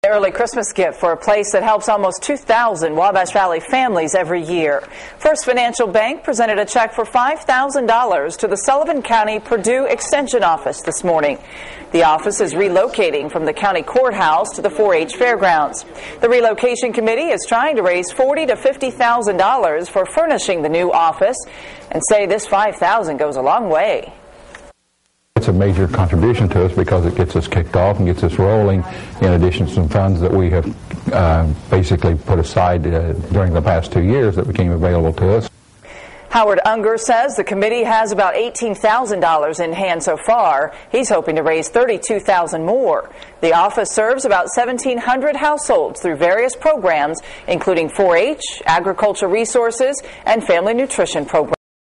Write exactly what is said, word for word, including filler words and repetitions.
Early Christmas gift for a place that helps almost two thousand Wabash Valley families every year. First Financial Bank presented a check for five thousand dollars to the Sullivan County Purdue Extension Office this morning. The office is relocating from the county courthouse to the four H fairgrounds. The relocation committee is trying to raise forty to fifty thousand dollars for furnishing the new office and say this five thousand dollars goes a long way. It's a major contribution to us because it gets us kicked off and gets us rolling, in addition to some funds that we have uh, basically put aside uh, during the past two years that became available to us. Howard Unger says the committee has about eighteen thousand dollars in hand so far. He's hoping to raise thirty-two thousand dollars more. The office serves about seventeen hundred households through various programs, including four H, agriculture resources, and family nutrition programs.